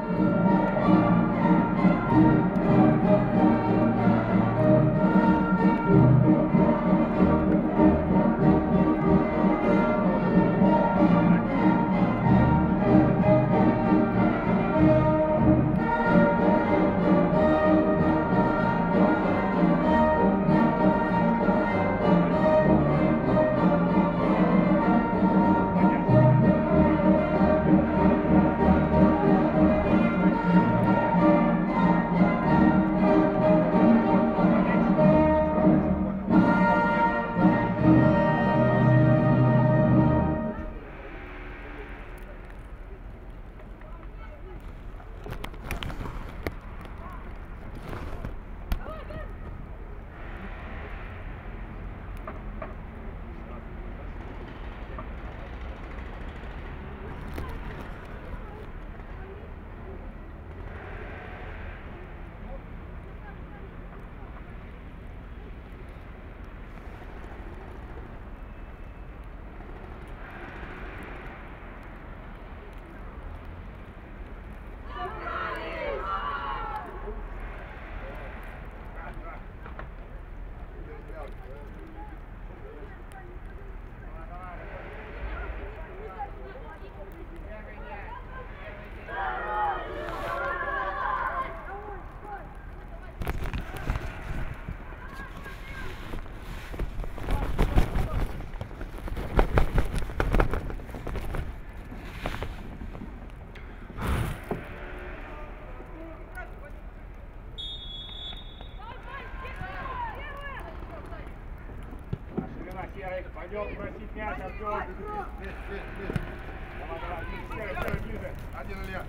Пойдем просить мяч, Артем. Давай, давай, ближе. Один Илья.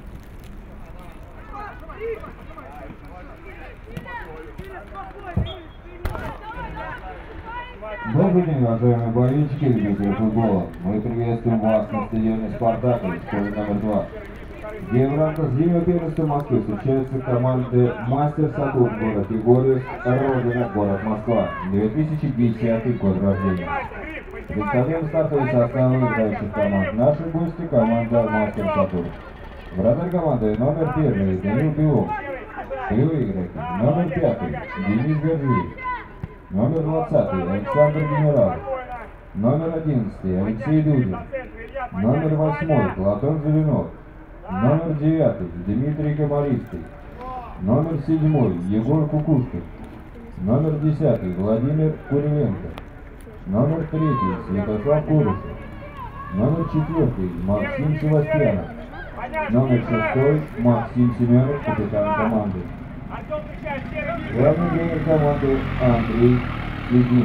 Добрый день, уважаемые болельщики и любители футбола. Мы приветствуем вас на стадионе «Спартак» в школе номер 2, где в рамках зимнего первенства Москвы встречаются команды «Мастер Сатурн» город Егорьевск, «Родина» город Москва, 2010 год рождения. Представляем стартовый состав играющих команд. Наши гости – команда «Мастер Сатурн». Вратарь команды номер 1 Данил Белов. Полевые игроки. Номер 5 Денис Гордеев. Номер 20 Александр Генералов. Номер 11 Алексей Дудин. Номер 8 Платон Зеленов. Номер 9 Дмитрий Комаристый. Номер 7 Егор Кукушкин. Номер 10 Владимир Куриленко. Номер 3 Святослав Курышев. Номер 4 Максим Севастьянов. Номер 6 Максим Семенов, капитан команды. Главный тренер команды Андрей Ледник.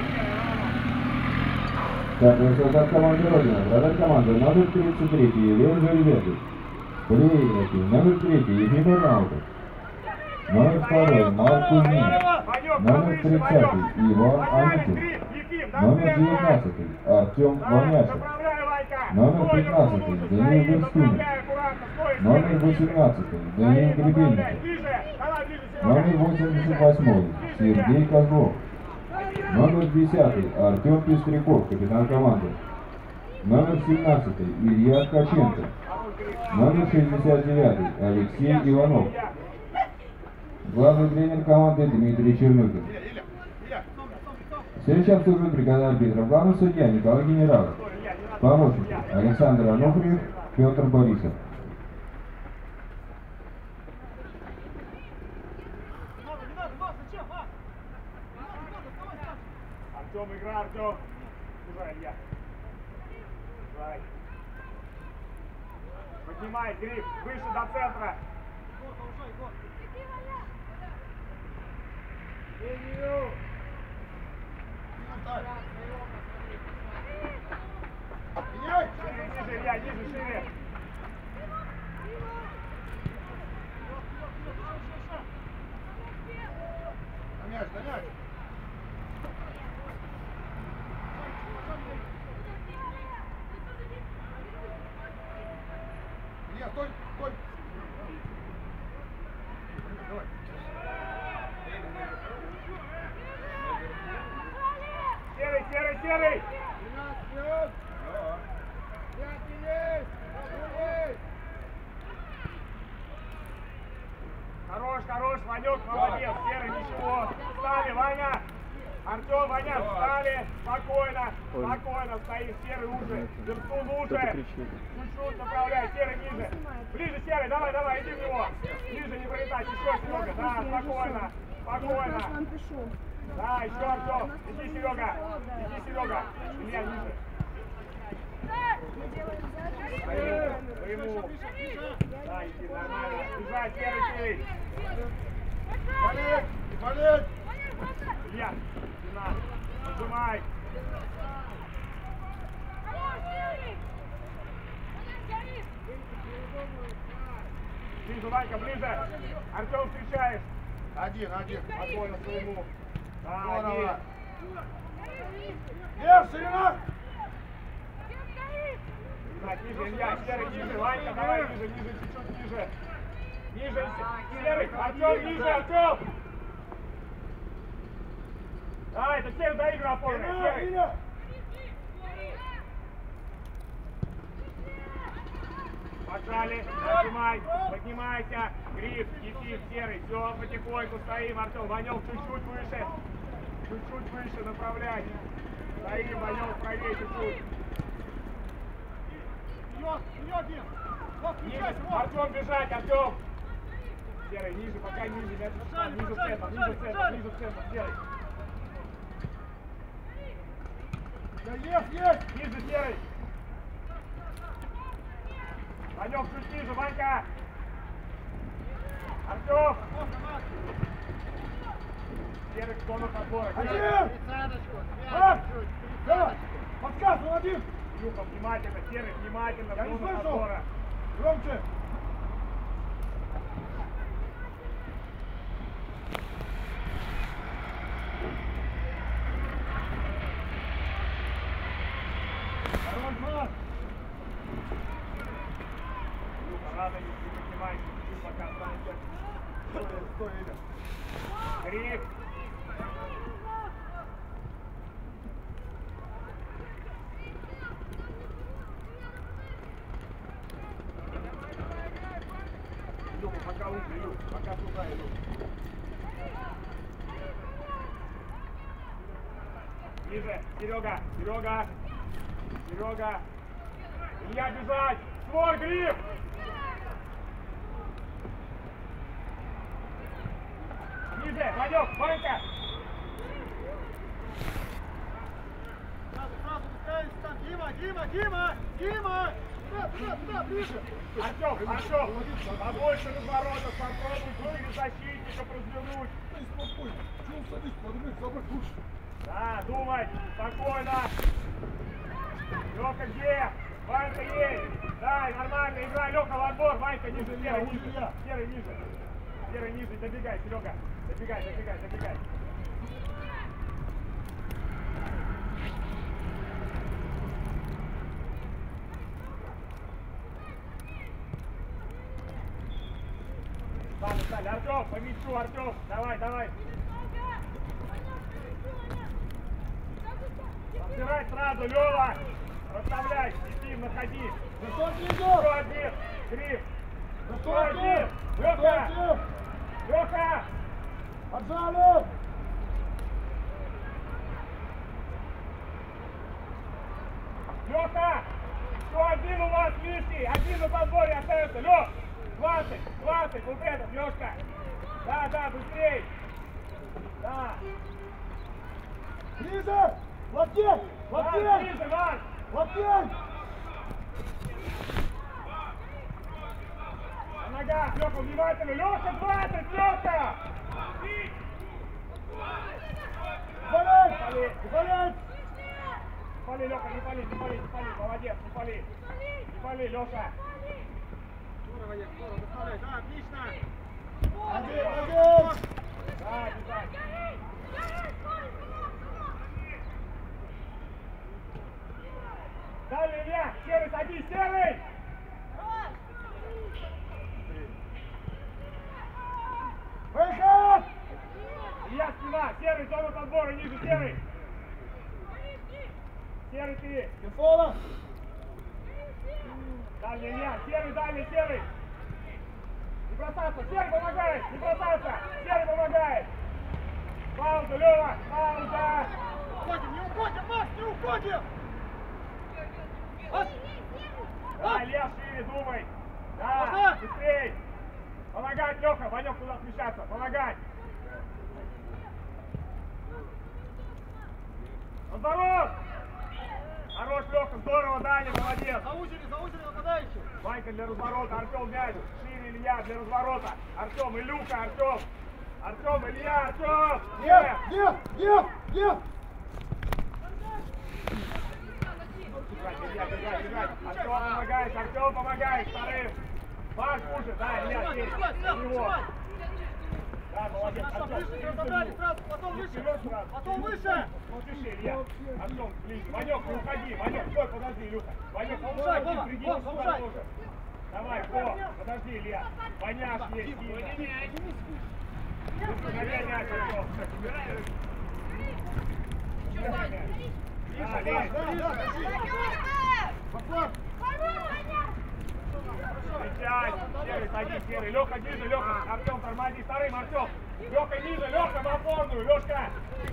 Стартовый состав команды «Родина». Вратарь команды номер 33 Лев Жильветов. Полевые игроки. Номер 3 Ефим Арнаутов. Номер 2 Марк Кузьмин. Номер 30 Иван Аникин. Номер 19 Артем Ваняшев. Номер 15 Даниил Верстюнин. Номер 18 Даниил Гребенников. Номер 88 Сергей Козлов. Номер 10 Артем Пестряков, капитан команды. Номер 17 Илья Ткаченко. Номер 69 Алексей Иванов. Главный тренер команды Дмитрий Чернухин. Встреча обслуживает бригада арбитров. Главный судья Николай Генералов. Помощники Александр Ануфриев, Петр Борисов. Артем, игра, Артем. Убирай, Илья. Убирай. Поднимай, гриф, выше до центра. Линию. Ниже, Илья, ниже, шире. На мяч, на мяч. Илья, стой, стой. Давай. Серый, серый, серый. Хорош, Ванек, молодец. Серый, ничего. Встали, Ваня. Артем, Ваня, встали. Спокойно. Спокойно стоит. Серый уже. Верстун уже. Чуть-чуть направляй. Серый ниже. Ближе, Серый. Давай, давай, иди в него. Ниже не пролетать. Еще, Серега. Да, спокойно. Спокойно. Да, еще, Артем. Иди, Серега. Иди, Серега. Илья, ниже. Своему. Да, иди, нормально. Бежать, Серый, Серый. Болеть, болеть. Илья, спина. Нажимай. Ближе, Ванька, ближе. Артем, встречаешь. Один. Спокойно своему. Да, Здорово. Лев, ширина. Ниже, Илья, Серый, ниже. Ванька, давай ниже, чуть-чуть ниже. Ниже, Серый. Артем, ниже, Артем. Да, это Серый доиграл полный. Серый. Пожали, нажимай, поднимайся, гриф, Ефим, Серый, все, потихоньку стоим, Артем, Ванек чуть-чуть выше направляй, стоим, Ванек, правее чуть-чуть. Ниже, Артем, бежать, Артем. Серый, ниже, пока ниже, ниже центр, Серый. Есть! Ниже, Серый! Ванек, чуть ниже, Ванька! Артем! Серый, кто на подборе? Один! Давай! Подсказывай, один! Илюха, внимательно, Серый, внимательно, Я не кто на слышу! подбора? Громче! Илюха, рано не поднимайся, пока останется. Стой, Иля. Гриф! Илюха, пока лучше, Илюх, пока туда, Илюх. Ниже, Серега, Серега, Серега. Илья, бежать! Свор, гриф! Ниже, Ванек, Ванька! Сразу пускай там. Дима! Да, ближе! Артем, побольше разворотов, попробуйте через защитников развернуть. Спокойно. Чего садись, подумай, забрать лучше. Да, думай, спокойно. Лёха где? Ванька есть. Да, нормально, играй, Лёха в отбор. Ванька ниже, Серый ниже. Серый ниже. Серый ниже, добегай, Серега. Добегай. Стали, Артем, по мячу, Артем. Давай. Разбирай сразу, Лёва. Расставляй, Ефим, находи. Высокий Еще идет! один, Гриф. Еще Высокий! один. Лёха. Отжали! Лёха. Еще один у вас лишний. Один на подборе остается. Лёх. 20, вот этот, Лёшка. Да, быстрей. Да. Ближе! Лаптень! Ван, ближе, Ван. Лаптень! На ногах, Лёха, внимательно. Лёха, 20, Лёха. Болеть! Пали, Лёха, не пали, молодец, не пали, Лёша. Здорово, доставляй, да, отлично! Один! Да, бежать. Далее, Илья, Серый, садись, Серый! Выход! Илья, спина, Серый, зона подбора, ниже, Серый! Серый, ты! Телефона! Дальний, Илья, Серый, Серый! Не бросаться! Серый помогает! Не бросаться! Серый помогает! Пауза, Лёва! Пауза! Уходим, не уходим, Макс, не уходим! Да, Илья, шире думай! Да, Ага. быстрей! Помогать, Лёха! Ванёк туда смещаться! Помогать! Наоборот! Хорош, Лёха, здорово, Даня, молодец! Заузили нападающих! Ванька для разворота, Артём мяч, шире Илья для разворота, Артём, Илюха, Артём, Артём, Илья, Артём! Нет! Нет! Бежать, Илья, бежать! Артём помогает, вторым! Паш, слушай, да, Илья, через него! Да, молодец, Хорошо, Артём, выше разобрали сразу, потом выше! вперёд сразу. Потом выше! Ну, тише, Илья, Артём, ближе, Ванёк, не уходи, Ванёк, стой, подожди, Илюха, Ванёк, Повышай, помоги, Вова, приди, Вова, сюда повышай. тоже. Давай, подожди, Илья, Ваняш есть, Артём. Да, лезь. Встречай. Серый, садись, Серый. Лёха, ниже, Лёха. Артём, тормози. Вторым, Артём. Лёха, ниже, Лёха, в опорную. Лёшка.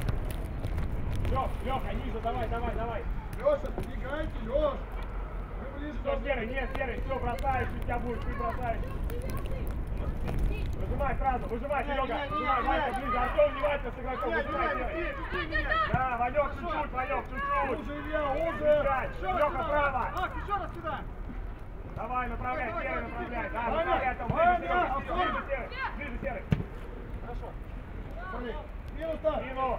Лёха, ниже, давай. Лёша, помогайте, Лёш! Вы ближе Всё, Серый, нет, Серый, всё, бросаешь, у тебя будет, ты бросаешь. Выжимай сразу, выжимай, Серёга. Выжимай, Ванька, ближе. Артём, не Ванька с игроком. Выжимай, Серый. Да, Ванёк, чуть-чуть. Уже, Илья, уже! Встречай. Лёха, право. Макс, еще раз сюда! Давай, направляй, Серый, направляй. Да, Ваня, направляй, там, Ваня, ближе, Серый. Хорошо. Смотри, минус так! Мину.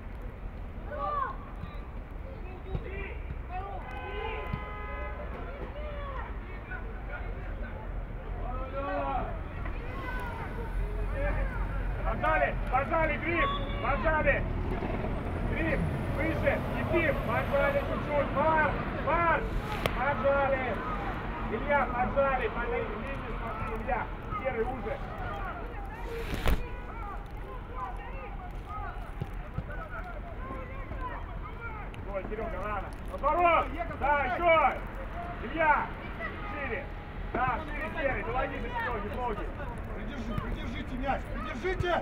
Поджали, Гриф, поджали. Гриф, выше, Ефим, поджали чуть-чуть, марш, поджали. Илья, поджали, по линии смотри, Илья, Серый уже. Ой, Серега, рано. Наоборот, да, еще. Илья, шире. Да, шире, Серый, доводи до Сереги, ноги. Придержите мяч, придержите!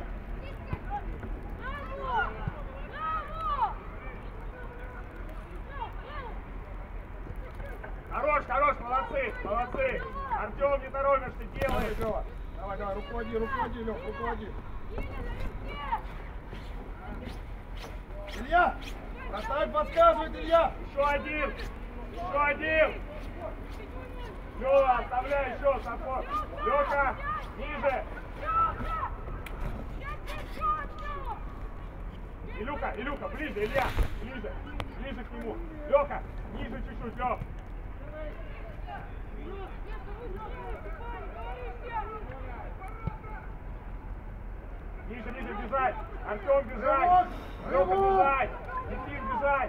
Хорош, молодцы. Артём, не торопишься, делаешь. Давай, руководи, Лёх, руководи. Илья! Вратарь подсказывает, Илья! Еще один. Все, оставляй еще, Сапог. Лёха, ниже. Илюха, ближе, Илья, ближе к нему. Лёха, ниже чуть-чуть, Лёх. Ниже бежать. Артём бежать. Лёха бежать. Ефим бежать.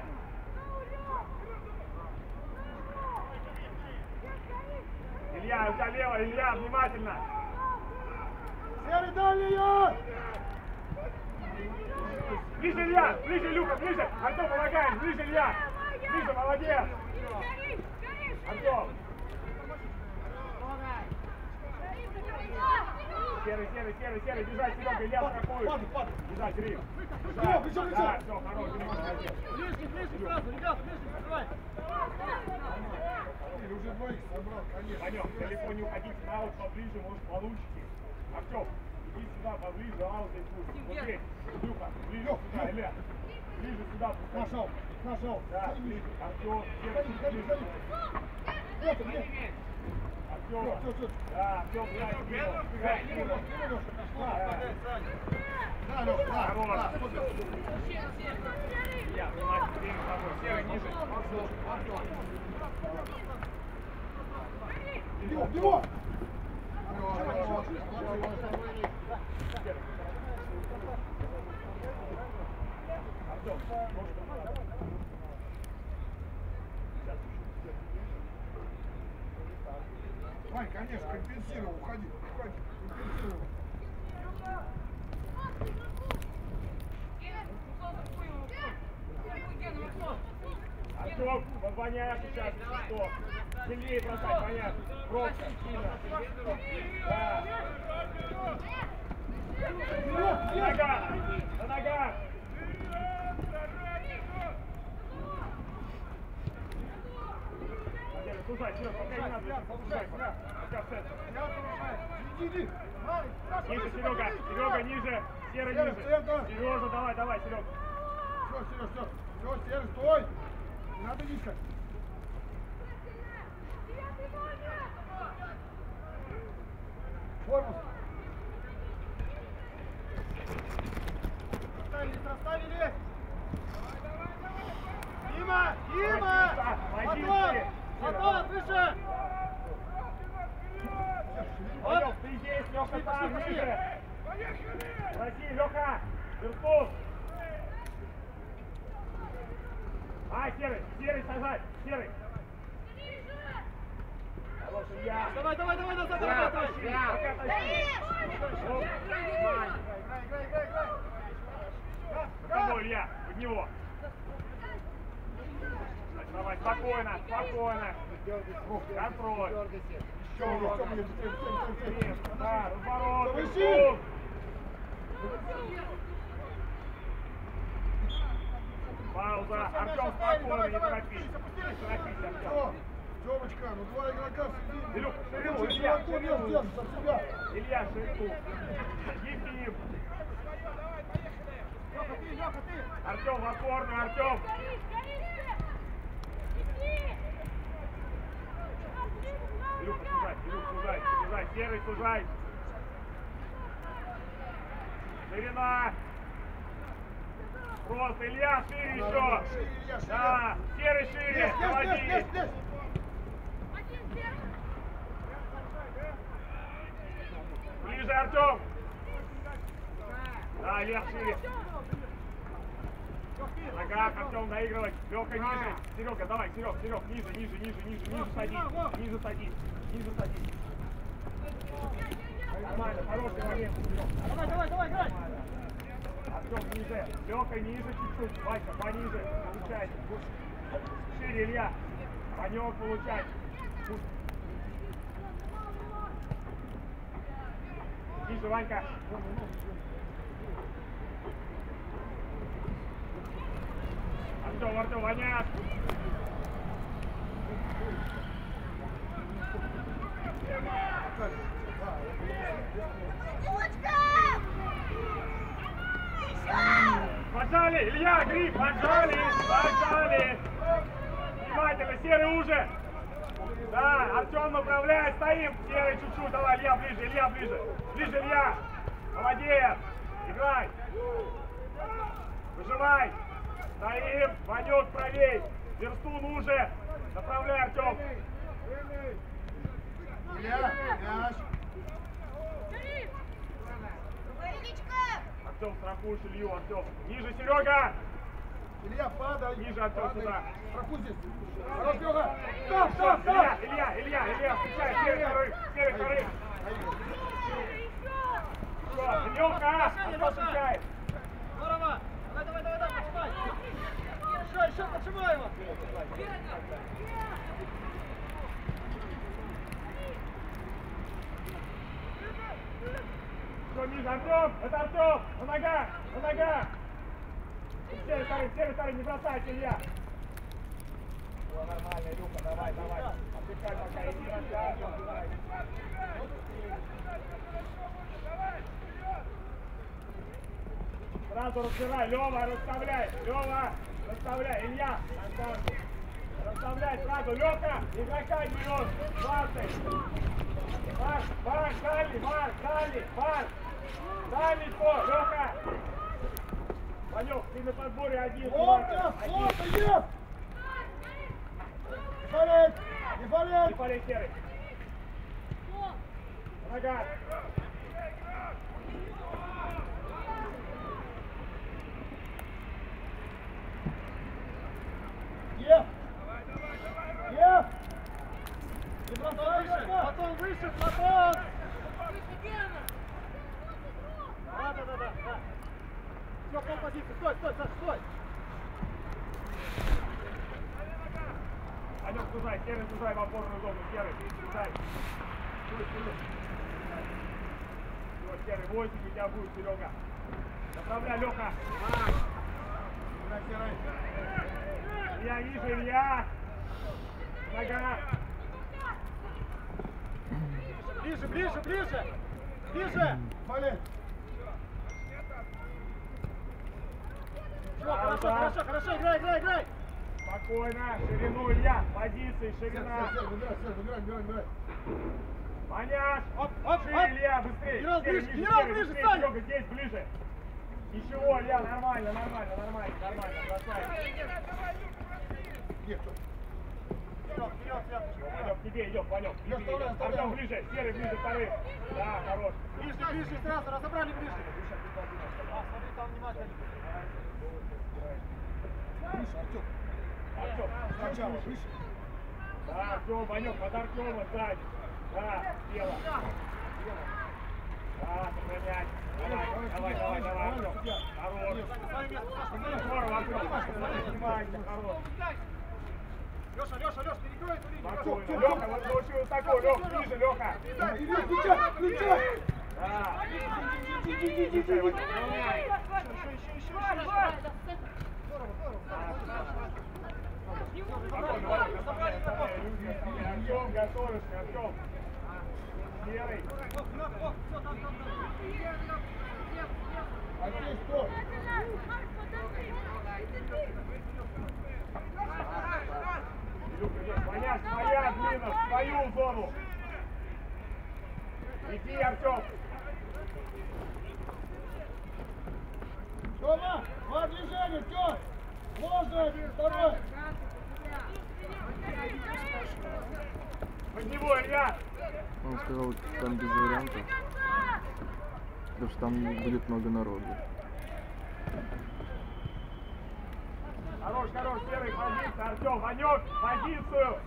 Илья, у тебя лево, Илья, внимательно. Серый, дальний ее! Ближе, Илья, ближе, Илюха, ближе. Артём, помогаем, ближе, Илья. Ближе, молодец. Артём. Серый, бежать, Серега, Илья страхует. Бежать, Гриф. Да, все, хорош, молодец. Ближе сразу, ребят, ближе, закрывай. Уже двоих собрал, конечно. Ванёк, далеко не уходите, на аут поближе, может, получите. Артём, иди сюда поближе, аут и пусть. Вот здесь, Илюха, ближе сюда, Илья. Ближе сюда, пускай. Нашел. Да, ближе. Артём, ближе. Артём, да, Артём, Да, Лёх, да. Я, внимательно, время с тобой. Серый, ниже. Его! Вань, конечно, компенсировал, уходи, компенсировал. Артём, Воняет сейчас, что? Сильнее бросать, понятно. Просто, сильно. Да. На ногах! На ногах! Слушай, Серег, пока не надо, слушай, пока в центр. Иди. Ниже, Серега, Серега, ниже, Серый ниже. Сережа, давай, давай, Серег. Все, Сереж, все. Все, Сереж, стой. Не надо низко. Форму. Расставились. Дима! Дима! Батон, выше! Лёх, ты здесь, Лёха, там, ниже. Проси, Лёха, Вертух. Серый, Серый, сажай, Серый. Хорош, Илья. Давай, назад, Пока давай. тащи. Пока, Илья, под него. Давай, спокойно, спокойно. Контроль. Да, разворот. Пауза. Артем, спокойно, не торопись. Не торопись, Артем. Тёмочка, ну два игрока в середине. Илюх, ширину, Лучше Илья, игроков ширину. держишь от себя. Илья, ширину. Ефим. Лёха, ты. Артем, в опорную, Артем. Илюха, сужай. Серый, сужай. Ширина. Просто, Илья, шире еще. Шире, Илья, шире. Да, Серый шире. Заводи. Здесь. Ближе, Артем. Да, Илья, шире. Нога, Артем, доигрывать. Лёха, ниже. Серега, давай, Серег, ниже садись. Нормально, хороший момент. Давай, играй. Артем, ниже. Лёха, ниже чуть-чуть. Ванька, пониже. Получай. Шире, Илья. Ванёк, получай. Ниже, Ванька. Артем, Ваняк. Поджали, Илья, Гриб, поджали. Внимательно, Серый уже. Да, Артем направляет, стоим. Серый чуть-чуть, давай, Илья ближе. Ближе, Илья. Молодец. Играй. Выжимай. Стоим. Ванек правей. Верстун уже. Направляй, Артем. Илья, мяч. Артем, страхуешь Илью, Артем. Ниже, Серега. Илья, падай. Ниже, Артем, сюда. Страхуй здесь. Хорош, Лёха. Стоп. Илья, встречай. Серый вторых. Лёха, встречай. Здорово. Давай, подшивай. Еще подшивай его. Все, ниже, Артем, это Артем, на ногах. Серый второй, не бросайте, Илья. Все нормально, Илюха, давай. Отдыхай пока, иди на шаг. Сразу разбирай, Лёва, расставляй. Илья, на штангу. Расставляй сразу, Лёха, игрока берет, 20. Марк, дальний спор, Лёха. Ванёк, ты на подборе один. Плотно, ешь. Не болеть. Не болей, Серый. Нога. Потом выше, Платон! Да. Все, по позиции, стой, Саш, стой! Анёк, сужай, Серый, сужай в опорную зону, Серый, сужай. Все, Серый, 8 у тебя будет, Серега. Направляй, Леха. Илья, ниже, Илья. Нога. Ближе, ближе, ближе! Ближе! Вали! Хорошо, хорошо, хорошо, играй, играй, играй! Спокойно, ширину, Илья, позиции, ширина. Выбирай. Понять. Оп, оп, Шире, оп. Илья, быстрее. Генерал, Серый, ближе, ниже, генерал, Серый, ближе, быстрее, Саня. Серега, здесь, ближе. Ничего, Илья, нормально, бросай. Нет, Вперед, вперед, вперед! Ванек, тебе идем, Ванек. Я вставляю. Артем, ближе, Серый, ближе, вторых. Да, хорош. Ближе, ближе, сразу, разобрали ближе! Смотри, там внимательно! выше, Артем. Артем, Сначала, выше. да, Артем, Ванек, под Артема сзади. Да, тело. Да, сохранять. Давай, Артем. Хорош. Здорово, Артем. Внимание, хорош. Леша, перекрой эту линию! Спокойно. Леха, вот лучше вот такой, Леха, ближе, Леха. Иди, включай! Да. Иди! Артем, готовишься, Артем. Серый. А здесь кто? Понять, своя длина, свою зону. Иди, Артем. Тёма, два движения, Тём! Можно один, второй! Под него, Илья. Он сказал, там без вариантов, потому что там будет много народу. Хорош, Серый, позиция, Артем, Ванек, позицию,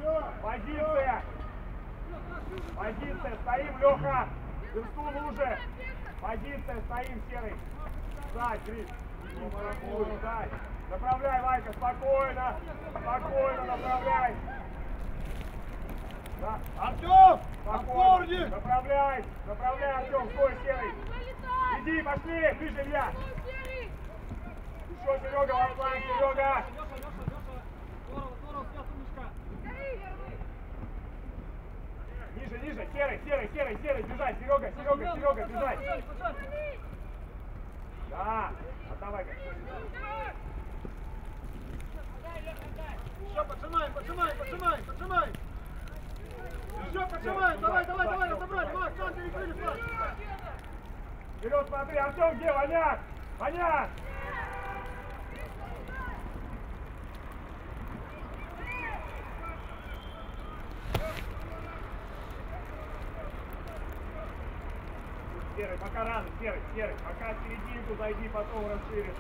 позиция, стоим, Леха, Верстун уже, позиция, стоим, Серый, сзади, Гриш, сзади, направляй, Ванька, спокойно, направляй, да. Артем! Спокойно, Опорник! направляй, Артем, стой, Серый, иди, пошли, ближе, Илья, еще, Серега, во фланг, Серега. Ниже, Серый, бежать, Серега, бежать. Да, отдавай-ка. Еще поджимаем! Еще поджимаем! Давай, разобрали! Макс, сам перекрыли фланг! Вперед смотри, Артем, где? Ваняк! Серый, пока рано, Серый, пока в серединку зайди, потом расширишь.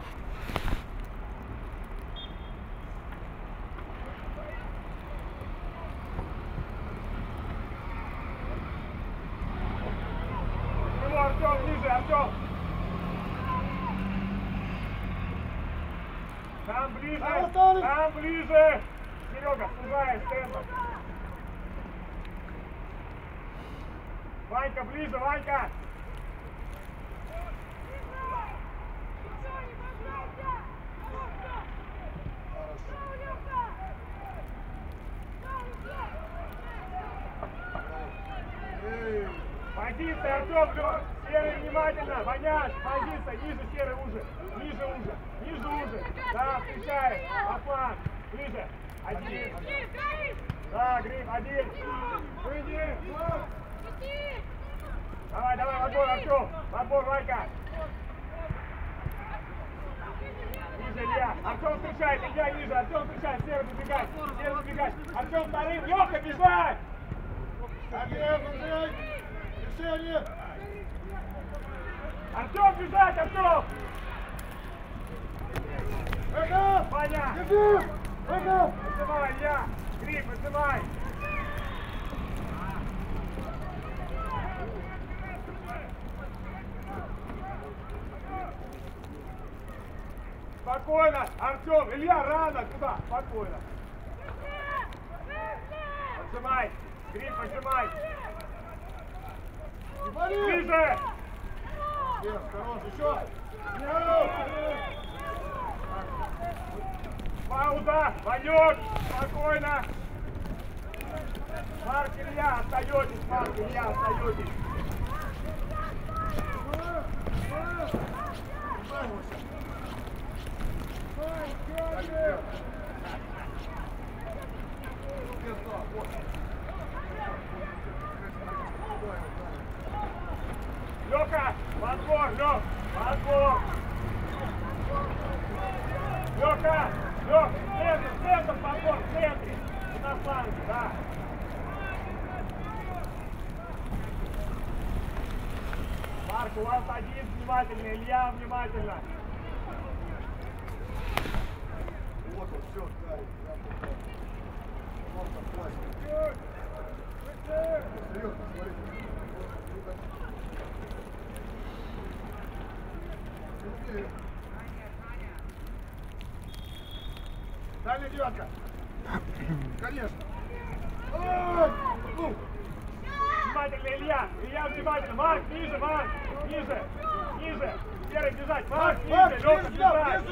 Артем, ближе, Артем! Там ближе! Серега, сужай, центр! Ванька, ближе, Ванька! Позиция, Артем, Серый, внимательно, Ваняш, позиция, ниже, Серый, ниже. Да, встречает, на фланг, ближе, один. Да, Гриф, один. Выйди. Давай, в отбор, Артем, в отбор, Ванька. Ниже, Илья, Артем встречает, Илья ниже, Артем встречает, Серый забегать, Артем вторым, Леха, бежать. Решение! Артем, бежать, Артем! Ваня! Держи! Поднимай, Илья! Гриф, поднимай! Спокойно! Артем! Илья, рано! Туда! Спокойно! Поджимай! Гриф, поджимай! Не вали! Ближе! Хорош, еще! Пауза! Ванек! Спокойно! Марк, Илья, остаетесь! Марк, Илья, остаетесь! Лёка! Подбор, Лёк! Подбор! Лёка! Лёк! Центр, подбор, в центре! И на фланге, да! Марк, у вас один внимательно, Илья внимательно! Вот он, все, Гарри. Вот он, классик. Серьезно, смотрите. Дальняя девятка. Конечно. Ой! Ну. Внимательно, Илья! Илья, внимательно! Марк, ниже, Марк! Ниже! Ниже! Серый, бежать! Марк, ниже! Лёка, бежать!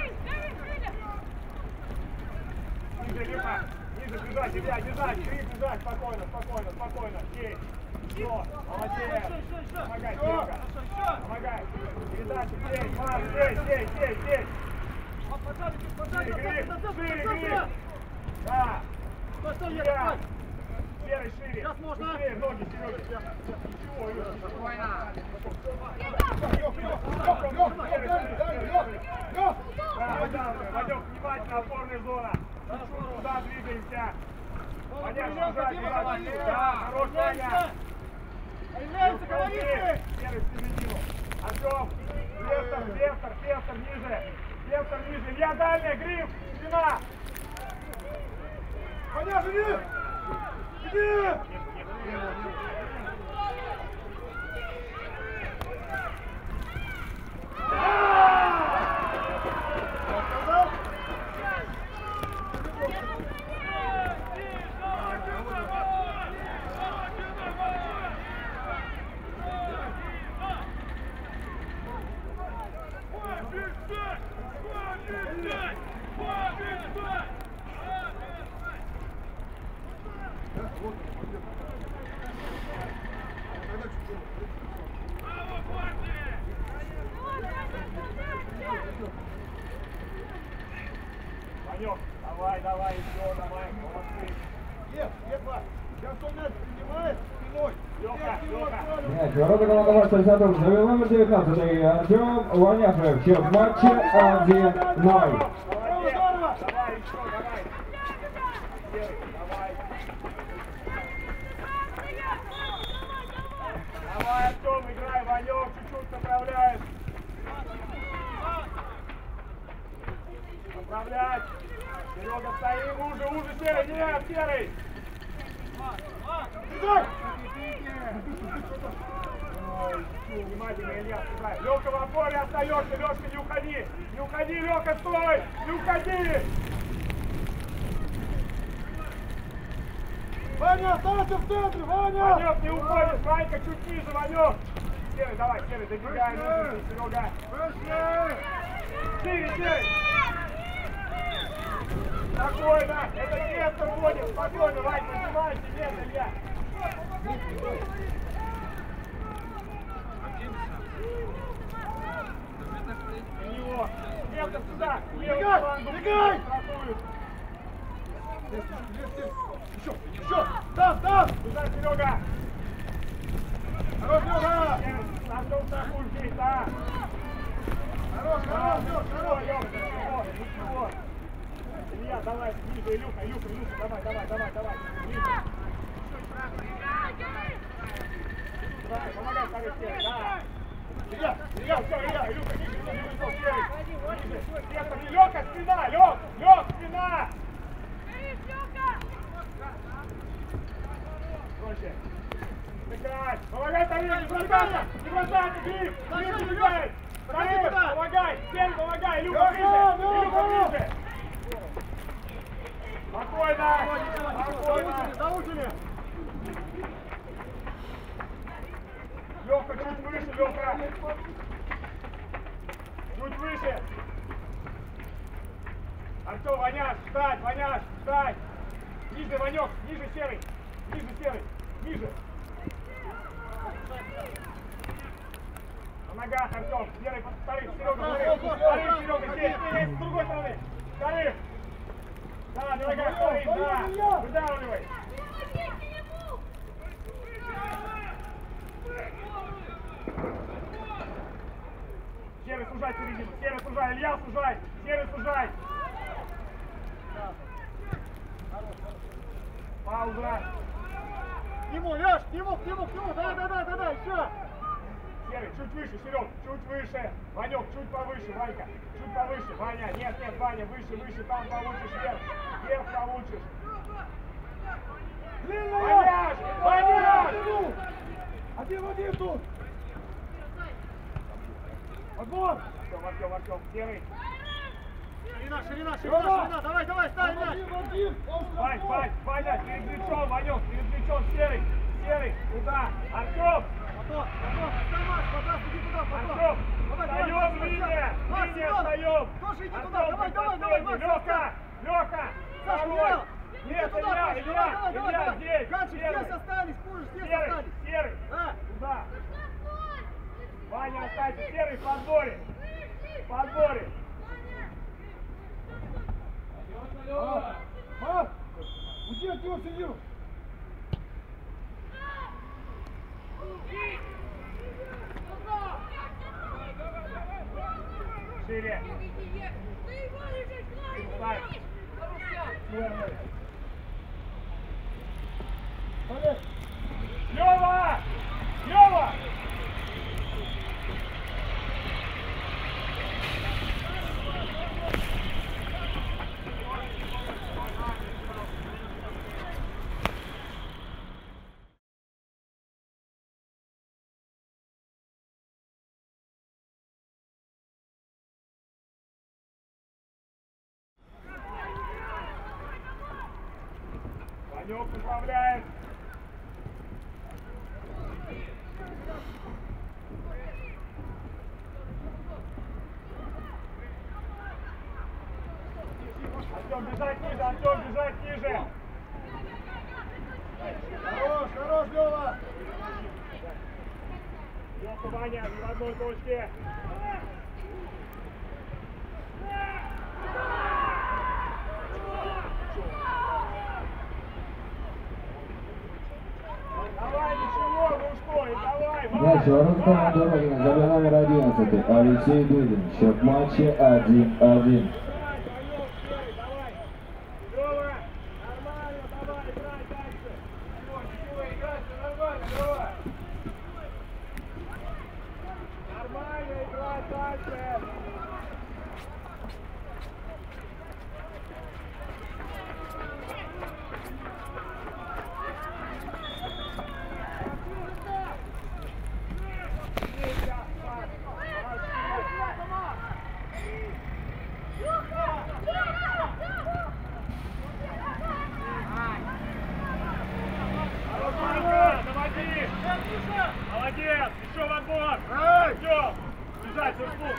Ниже, Лёка! Ниже, бежать! Илья, бежать! Крик, бежать! Спокойно, спокойно, спокойно! Здесь! Всё! Молодец! Помогай, Лёка! Помогай! Передача! Здесь! Марк, здесь! Шире, Гриф! Да! Илья! Серый, шире! Сейчас можно. Быстрее, ноги, Серёга! Ничего, Лёка! Спокойно! Да, Вадёк, внимательно, опорная зона! Туда двигаемся! Понятно, да, хорош, Ваня! Серый, в середину! Артём! Пестер, ниже! Пестер, ниже! Илья, дальняя, Гриф! Спина! Ваня, живи! Иди! Ванёк, давай, еще, давай, молодцы! Сейчас он нас принимает спиной. Лёка! Мяч, ворота командного Сальсадов. Завел номер 19 Артем Ваняшев. Счет в матче 1-0. Молодец! Давай, еще, давай! Серый, давай! Давай, Артём, играй, Ванёк, чуть-чуть направляет! Направлять! Серега, стоим, уже, Серый, нет, Серый! Ой, внимательно, Илья, сюда. Лёка в опоре остаешься, Лёшка, не уходи! Не уходи, Лёка, стой! Не уходи! Ваня, оставайся в центре, Ваня! Ванёк, не уходишь, Ванька, чуть ниже, Ванёк! Серый, давай, Серый, добегай, Серега! Серый! Спокойно! Это место вводит! Спокойно, Вань, поднимайся! Нет, Илья! У него! Место сюда! Бегай! Еще! Там! Туда, Серега! Хорош, Лёха! На том страху здесь, да! Хорош, Ничего, Лёха, ничего! Илья, давай, ниже, Илюха, давай, ниже. Давай, помогай, Серый, да. Илья, Илюха, ниже, Серый. Лёка, спина, Лёк, спина! Проще. Играй, помогай, Тарик, не бросайся, Гриф, убегает. Тарик, помогай, Серый, помогай, Илюха, ниже. Спокойно! Жили! Лёха, чуть выше, Лёха! Чуть выше! Артём, Ваняш, встать, Ваняш, встать! Ниже, Ванёк, ниже, Серый! Ниже, Серый, ниже! На ногах, Артём, Серый, вторых, Серёга, вторых, Серёга, здесь, с другой стороны! Вторых! Да, на ногах, вторых, да! Выдавливай! Серый, сужай середину, Серый, сужай, Илья, сужай, Серый, сужай. Пауза. К нему, Лёш, к нему, да, еще! Серый, чуть выше, Серег, чуть выше. Ванек, чуть повыше, Ванька, чуть повыше. Ваня, нет, Ваня, выше, там получишь вверх. Вверх получишь. Длинная! Ваняш! Один тут! Огонь! Артем, Серый. Ширина, давай, ставь мяч! Ваня, перед плечом, Ванек, перед плечом, Серый, туда. Артем! Потом, иди туда, Артем, встаем, линия, встаем. Тоже иди туда, давай, Лёха, Саша, второй. Илья, Нет, Илья, здесь. Ганчик, здесь остались, будешь, здесь остались. Серый, туда. Ваня, останься, Серый, в подборе. Уйди, Артём, сидел! Шире. Лёва! Ванёк управляет. Артём, бежать ниже. Хорош, Лёва! Лёха, Ваня, в одной точке. Давай, ничего, ну что, и давай, Мяч ворот команды Родина, забил номер 11, Алексей Дудин. Счет матча 1-1. Молодец! Еще в отбор! Все! Бежать, бежать!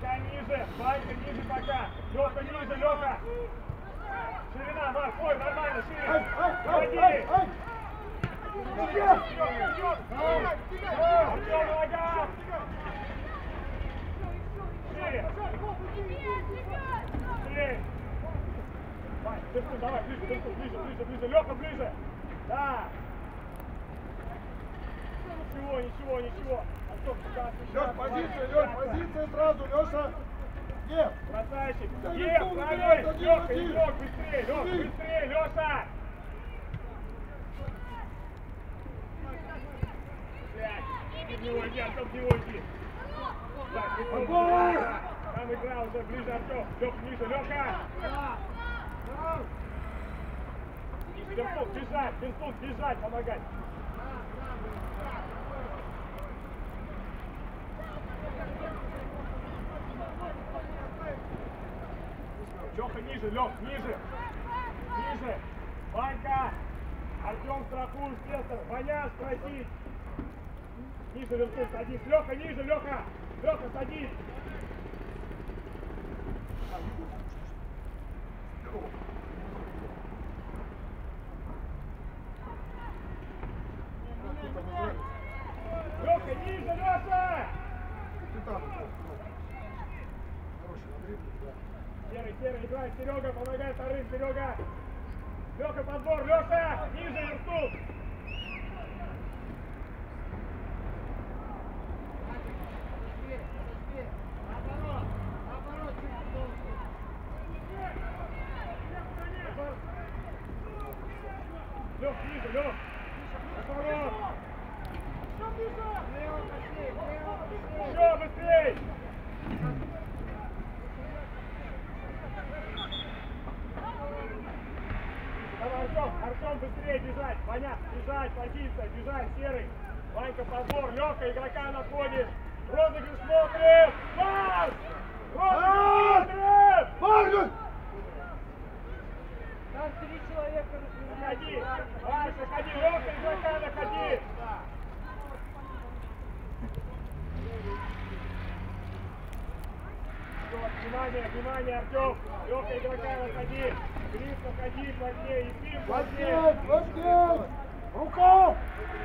Пока ниже, Ванька ниже пока. Лёха ниже, Лёха. Ширина, Марк, ой, нормально, шире. Ходи. Артём, нога. Шире. Шире. Вань, Дерсун, давай, ближе, Дерсун, ближе. Лёха, ближе. Да. Ничего. Артём, сюда, Лёш, позиция сразу, Лёша. Нет. Красавчик. Да, Нет, Дерсун, правильно. один, Лёха, один. игрок, быстрее, Лёша. Блядь, в него иди, Артём, в него иди. Там игра уже ближе, Артём. Лёха, ниже, Лёха. Дерсун, бежать, помогать. Лёха, ниже, Лёх, ниже. Ванька. Артём, страхуй, Петр. Ваня, спросить. Ниже, Дерсун, садись. Лёха, ниже, Лёха. Лёха, садись. Лёха, ниже, Лёша! Серый, играй, Серега, помогай вторым, Серега! Лёха, подбор, Лёша! Ниже, Иртут! Лёх, ниже, Лёх! Поворот! Еще быстрей! Давай, Артём, быстрее бежать! Ваня, бежать, позиция, бежать, Серый! Ванька, подбор, Лёха, игрока находишь! Розыгрыш смотрим! Марш! Розыгрыш смотрим! Там 3 человека. Находи! Дальше ходи! Лёха, игрока находи! Внимание, Артём! Лёха, игрока находи! Крис, находи, плотнее, Ефим, плотнее! Плотнее! Рука!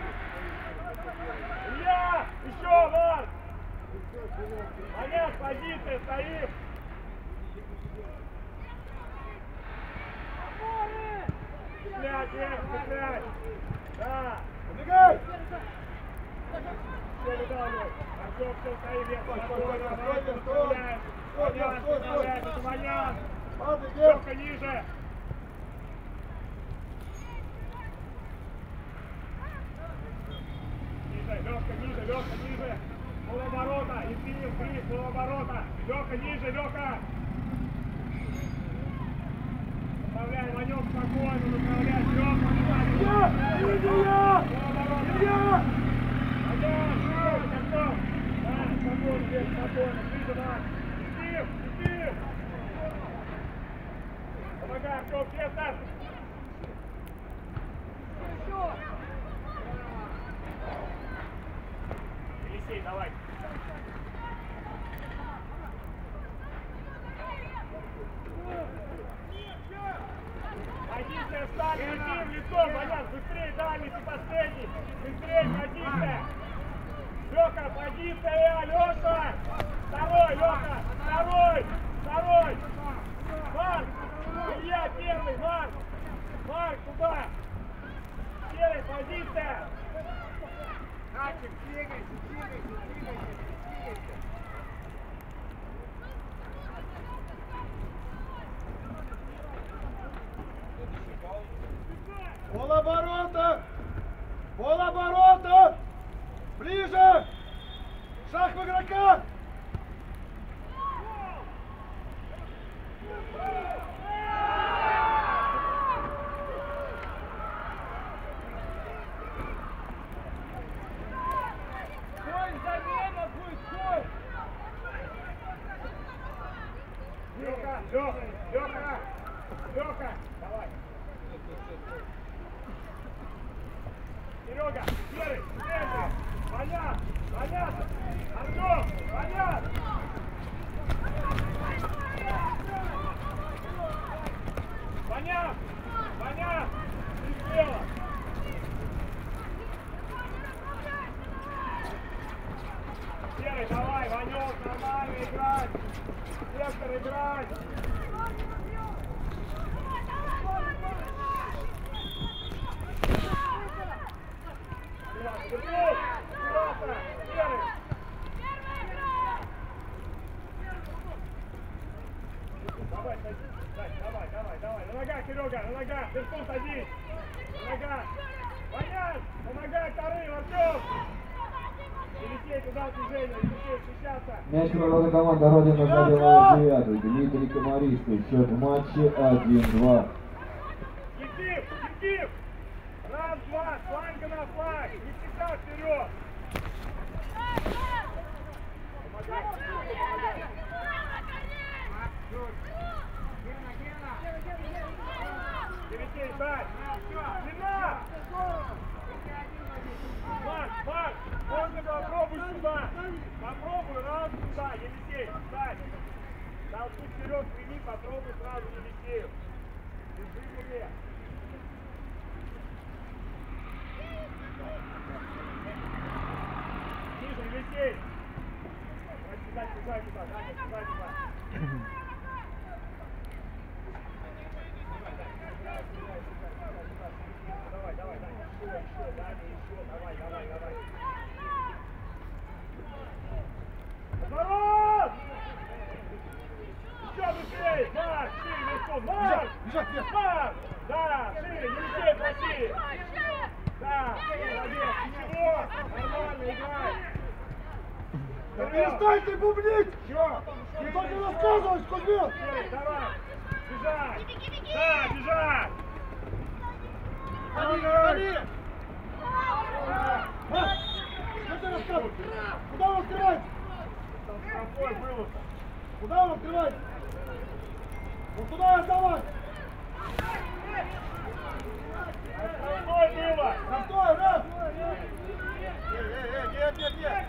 Илья! Еще, Марк! Понятно, позиция, стоим! Цеплять! Да! Убегай! Все выдавливай! Артём, все, стоим, вверх, спокойно, Ванька, Стой, выставляешь! Это Ванян! Падай, Лёха, ниже! Лёха, ниже! Полоборота! Ефим, Крис, полоборота! Лёха, ниже, Лёха! Направляй, Ванёк, спокойно, направляй! Лёха, Илья! Илья! Помогай, Артём, Петр! Елисей, давай! Позиция встали, Ефим, лицом, Ванян, быстрее, дальний, ты последний! Быстрее, позиция! Лёха, позиция, Лёша! Второй, Лёха! Второй! Марк! Илья первый, Марк! Марк, туда! Серый, позиция! Хачик, двигайся! Полоборота! Ближе! Шаг в игрока! Стой, замена будет, стой! Лёха, давай! Серега, Серый, Серый! Понятно! Артём! Понятно! сектор играть! Давай, на ногах, Серега, на ногах, Верстун садись, на ногах, Ванян, помогай вторым, Артем, Елисей, туда движение, Елисей, встречаться. Мяч ворота команда Родина забила 9-й. Дмитрий Комаристый. Счет в матче 1-2. Никит, раз, два, фланга на фланг, не всегда вперед. Помогай. Елисей, дай! Длина! Марк, можно попробуй сюда! Попробуй, раз сюда, Елисей, дай! Толкни вперед, прими, попробуй сразу Елисею. Держи в уме. Ниже, Елисей! Сюда, Даня. Давай, еще, Даня, давай. Разворот! Еще быстрее! Марк, шире, Верстун! Марк! Да, шире, Елисей, проси! Да, молодец, ничего, нормально, играй! Да перестань ты бубнить! Чё? Ты только рассказываешь, Кузьмин! Давай! Бежать! Да, бежать! Ходи! Что ты рассказываешь? Куда вы открываете? Там штрафой был. Куда вы открываете? Вот туда отдавай! Штрафой было! Застой, раз! Нет!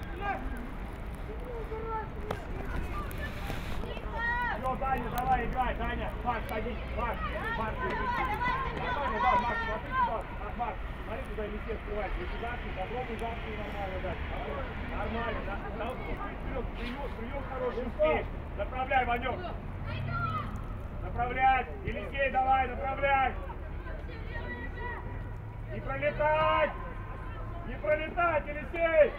Все, Даня, давай играй, Даня. Макс, садись, Макс. Нормально, да, Макс, смотри туда. Макс, смотри туда, Елисей открывает. Если заткни, попробуй заткни нормально дать. Нормально, да. Вперед, прием хороший, успей. Направляй, Ванек. Направлять. Елисей, давай, направляй. Не пролетать, Елисей.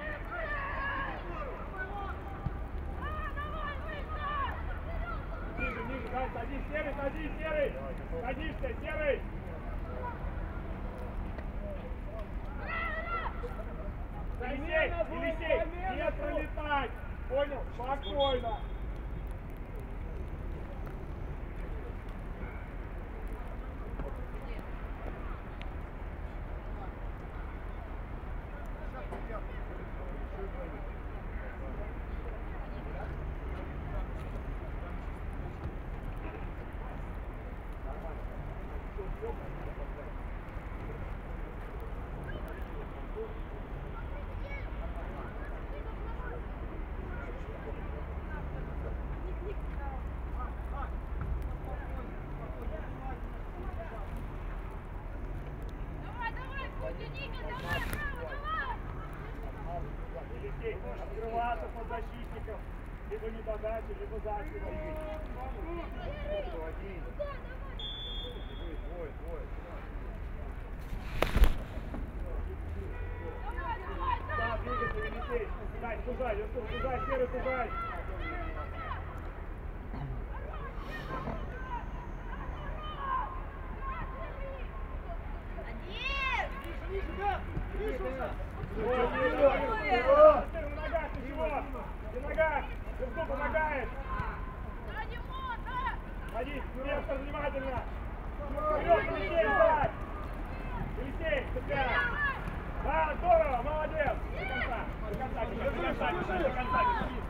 Ниже, Дань, садись, Серый! Садишься, Серый! Елисей, не пролетать! Понял? Спокойно! Елисей, открываться под защитников, либо не подачи, либо захват. Да, двигайся, Елисей. Дань, сужай, Серый, сужай. Верстун помогает! Садись, место внимательно! Вперед, Елисей, дай! Елисей, цепляй! Да, здорово, молодец! До конца.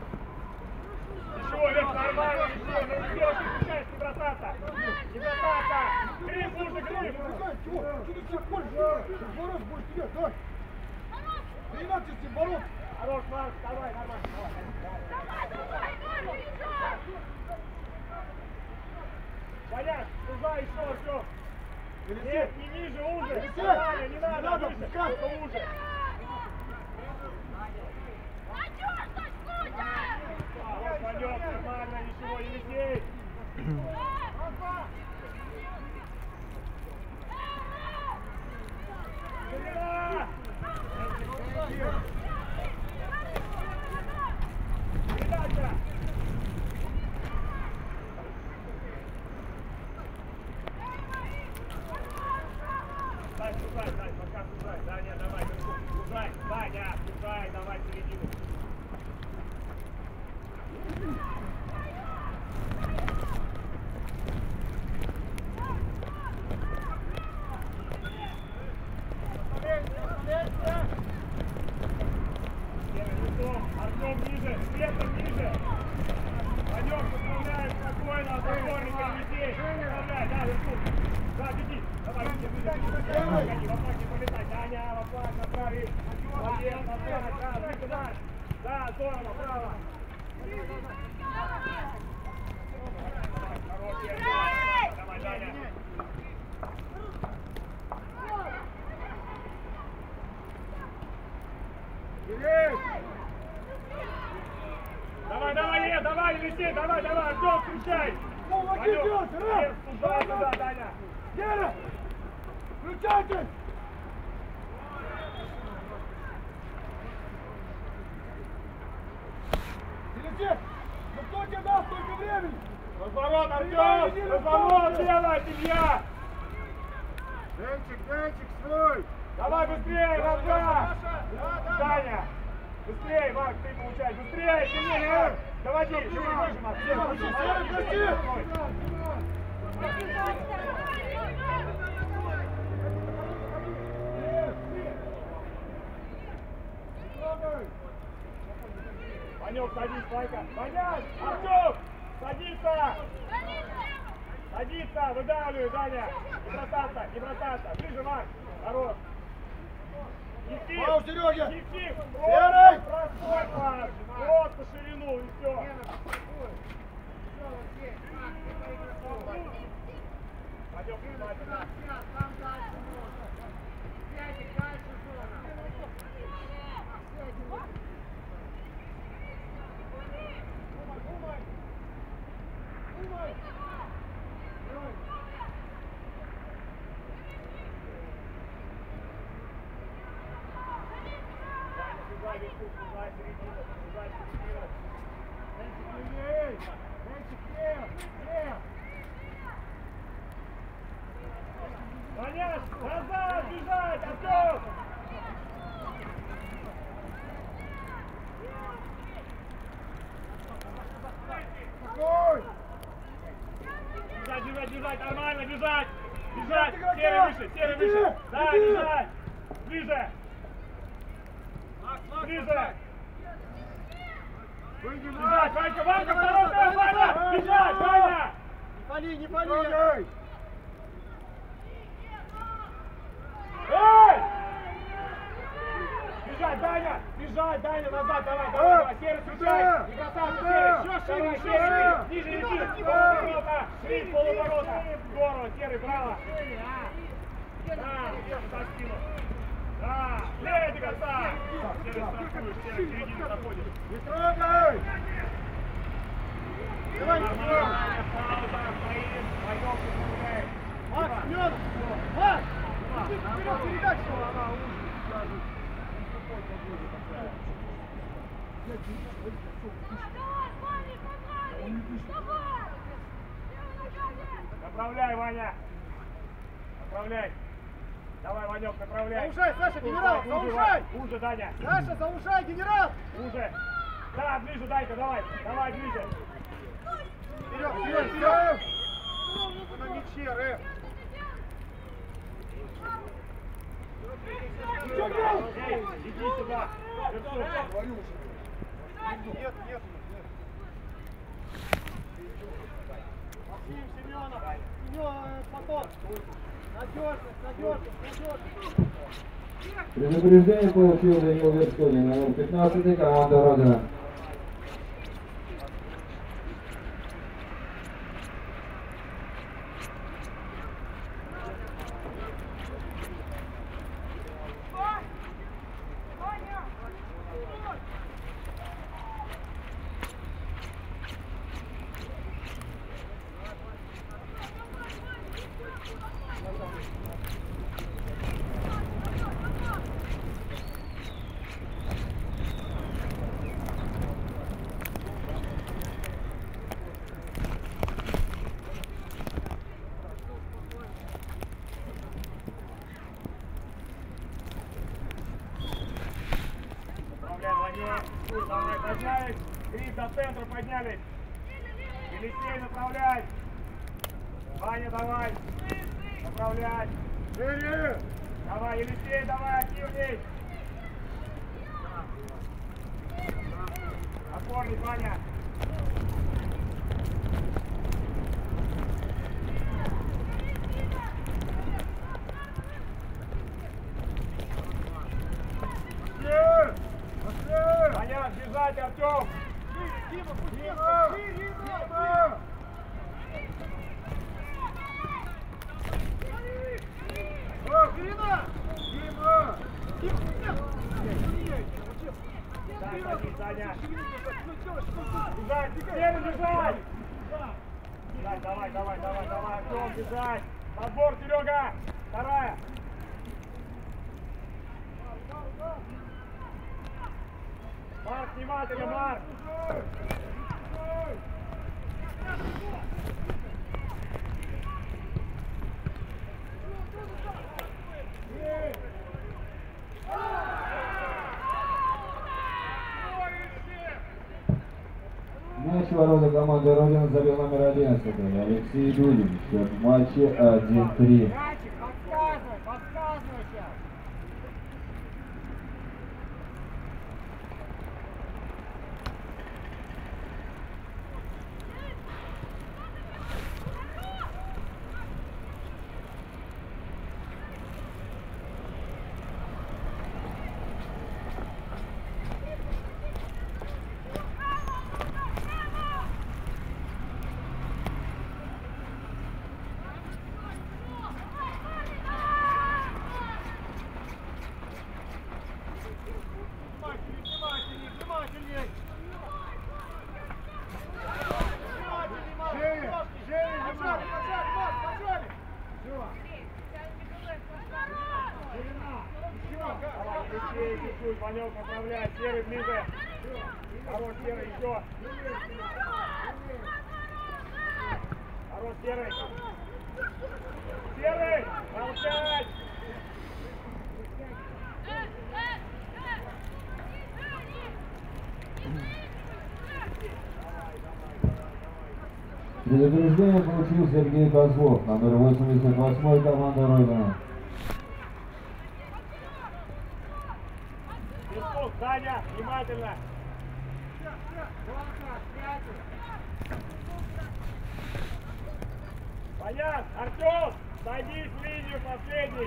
Еще, Лев, нормально, еще, не включайся, не бросаться! Не бросаться! Гриф, лучше гриф! Что ты тебя пользуешь? Ворот будешь тебе, давай! 13 ворот! Хорош, Марк, давай, нормально, Понятно, туда еще, все. Нет, не ниже, уже. Нормально, не надо, выше, только уже. Вот, пойдем, нормально, ничего, Елисей. Спокойно, отборника, Елисей. Направляй, да, Версун. Да, беги. Давай, беги. Погоди, в атаке полетай. Даня, в атаке, направи. Молодец, Антон, да, выйди, да. Да, здорово, право. Хороший, давай, Даня. Давай, давай, давай, Елисей, давай, давай, Артем, встречай! Ванюк, Вверх, сужай туда, Даня! Гера! Включайтесь! Елисей, ну кто тебе даст столько времени? Разворот, Артем! Разворот делай, Илья! Денчик свой! Давай быстрее, Равга! Даня! Быстрее, Марк, ты получаешь! Быстрее, сильнее! Доводи! Ванек, садись, Ванька! Ваняш! Артем! Садиться! Садиться! Выдавливай, Даня! Не бросаться! Ближе, Марк! Хорош! Никит! Пау, Серега! Никит! Серый! Простой пас! Просто ширину и все! Пойдем, внимательно! Ваняш, назад бежать, Артем! Стой! Бежать, нормально, бежать! Бежать! Серый выше! Да, бежать! Ближе! Ближе! Бежать, Ванька, второй темп, Ваня! Бежать, Ваня! Не пали! Эй! Бежать, Даня, назад, давай, Серый, встречай! Не бросайся, Серый, еще шире, ниже, лети, полуборота, шрифт, полуборота, здорово, Серый, браво! Да, держи за спину. Да, левый до конца! Серый, страхуешь, Серый, в середину заходишь. Не трогай! Давай, Нормально, пауза, стоим, пойдем, помогай. Макс, вперед! Макс! Вперед, передачу! Направляй, Ваня! Направляй! Давай, Ванек, направляй! Заужай, Саша, генерал, заужай! Уже, Даня! Саша, заужай, генерал! Уже! Да, ближе, дай-ка, давай! Давай, ближе! Вперед! На мяче, Рэп! Эй, иди сюда! Версун! Нет. Максим Семенов! У него поток. Надежность. Предупреждение получил Данил Версунин, номер 15, команда Родина. Давай, поднялись. Крис до центра поднялись. Елисей, направляй. Ваня, давай. Направляй. Давай, Елисей, давай, активней. Опорник, Ваня. бежать! Давай, Артем, бежать! Подбор, Серега! Вторая! Марк, внимательно, Марк! Мяч в ворота команды Родина забил номер 11 Алексей Дудин. Счет в матче 1-3. Подсказывай сейчас. Чуть-чуть, Ванек, направляй, Серый ближе. Хорош, Серый, еще. Хорош, Серый. Серый, молчать. Предупреждение получил Сергей Козлов, номер 88 команда Родина. Песков, Саня, внимательно. Понятно, Артем, садись в линию последний.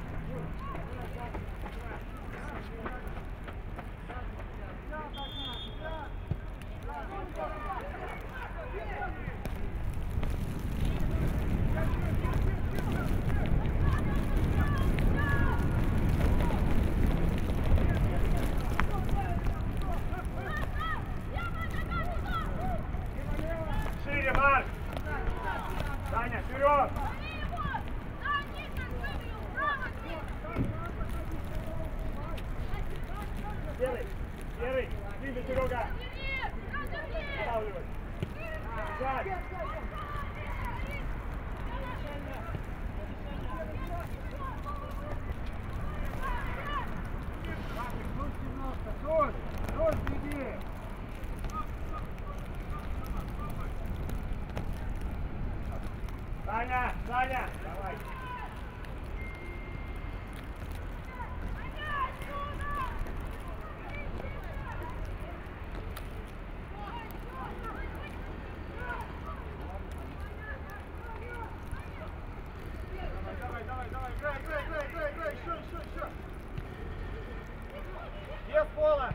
Шире, Марк! Саня, вперед! Серый, ближе, Серега! Останавливай! Бежать! Дождь, иди! Саня, давай! Давай, играй, еще! Без пола!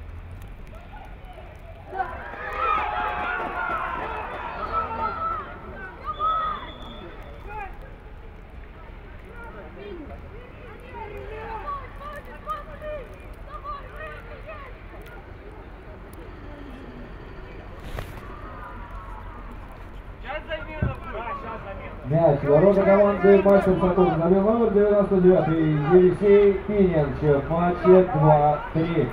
Мяч в ворота команды Мастер Сатурн забил номер 99 Елисей Пинин. Счет в матче 2-3.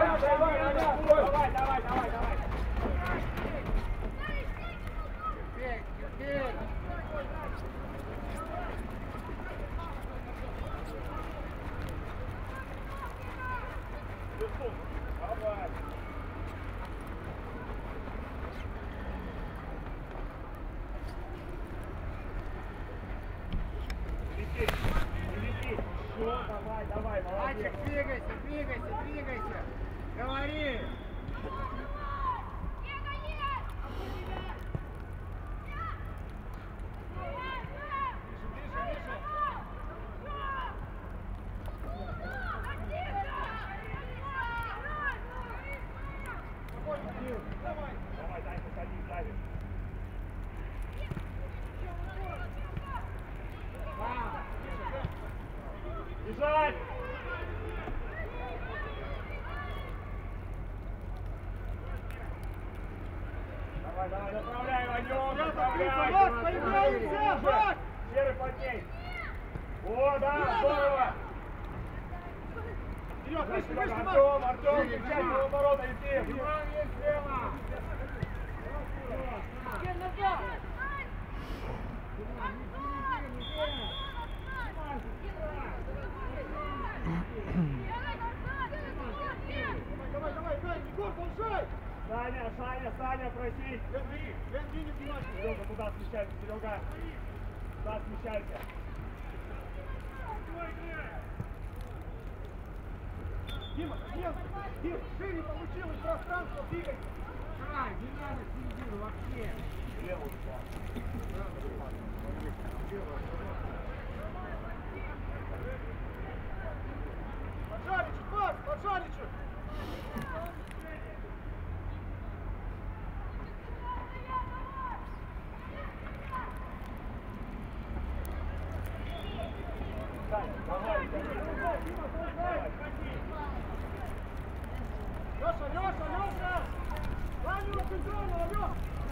Давай, молодец. Мальчик, двигайся. Говори. Давай, дай, садись, Давид. Бежать! Направляй, Ванек, направляй. Макс, поиграемся, Макс! Серый под ней. О, да, здорово. Вперед, выше, выше, Макс! Артем, встречай полоборота, иди. Внимание, слева. Давай, давай, играй, Егор, должай! Саня, проси. Лен, двини внимательно. Серега, туда смещайся, Серега. Туда смещайся. Дима, нет, Дим, шире получилось пространство, двигай. Не надо середину вообще. Левую. Поджаричу, пас, поджаричу. Леша! Ваню, центрального, Леша!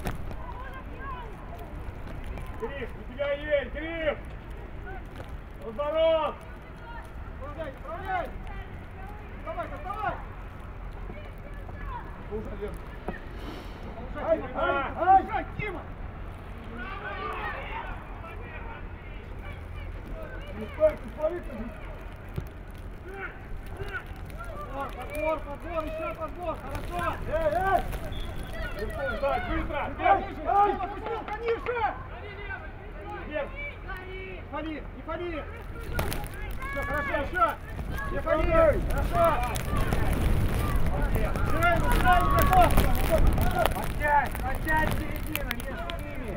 Гриф, у тебя есть, Гриф! Разворот! Управляй! Давай, доставай! Слушай, Лен. Ай, Дима! Не стой, смотри, Подбор, еще подбор, хорошо! эй! Так, быстро! Ай, подпустил, конечно! Нет! Пали, не пали! Все, хорошо, еще! Не пали! Хорошо! Играем, готов! Опять середина, не с ними!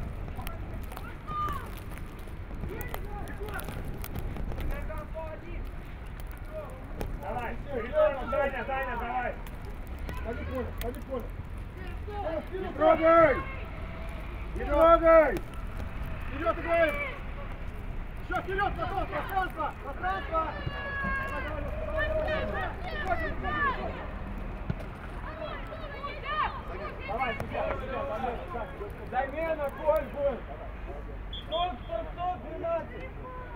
Давай, передом, Даня, давай! Пойди, Коля! Не трогай! Не трогай! Вперед играем! Еще вперед, готов! Пространство! Давай, сейчас, замена, Коль, будет! 112!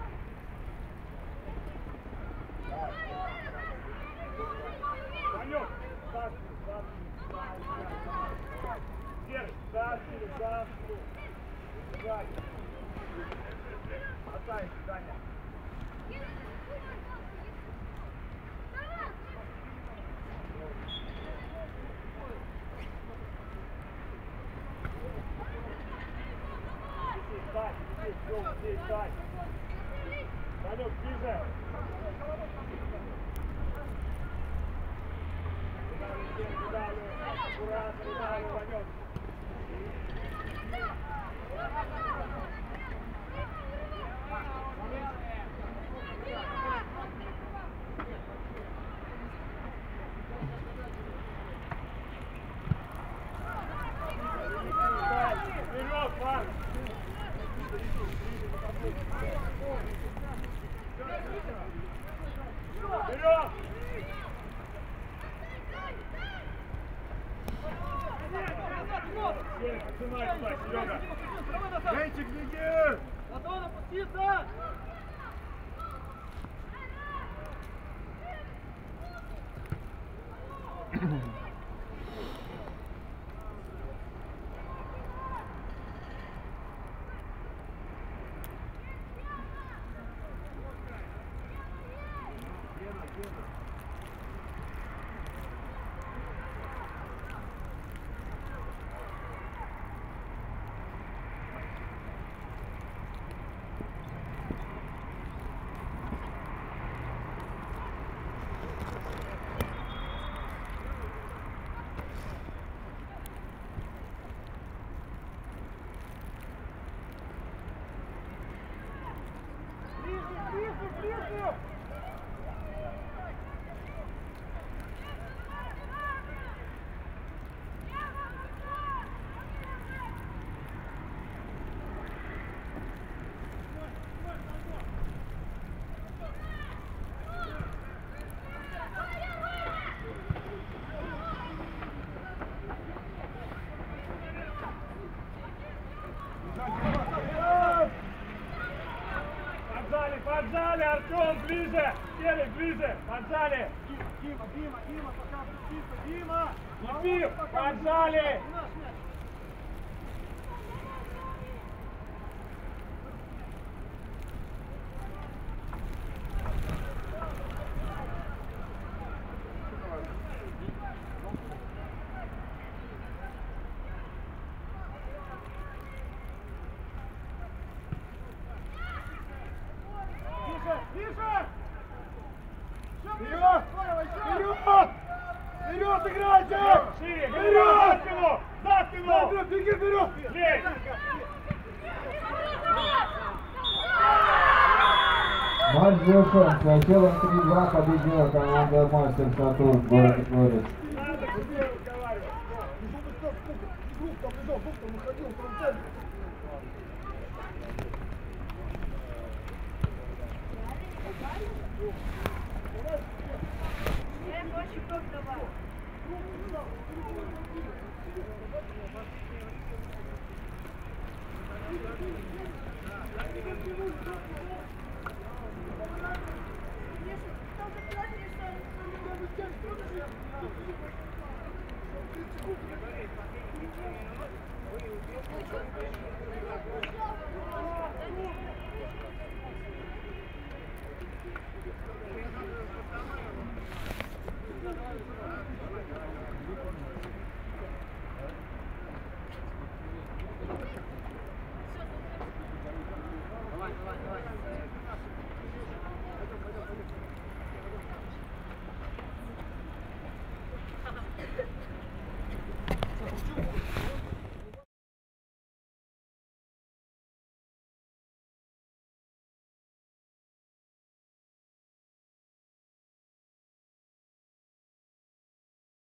Ванек, Серый, за Оставить, Даня. Здесь, Дань. Данек, ближе. Аккуратно, Ванек. Вперед, Марк! Вперед! Отжимай туда, Серега! Денчик, беги! Платон, опуститься! Ближе! Артем, ближе! Серый, ближе! Поджали! Дима, пока тихо, Дима! Ефим, поджали! Наш мяч! Вперед! Вперед! Вперед, играйте! Шире! Вперед! За спину! За спину! Вперед, беги вперед! Лезь! Матч завершен. С счетом 3-2 победила команда Мастер Сатурн город Флорид. Надо с тобой разговаривать! Игру там лежал, доктор выходил в фронтале.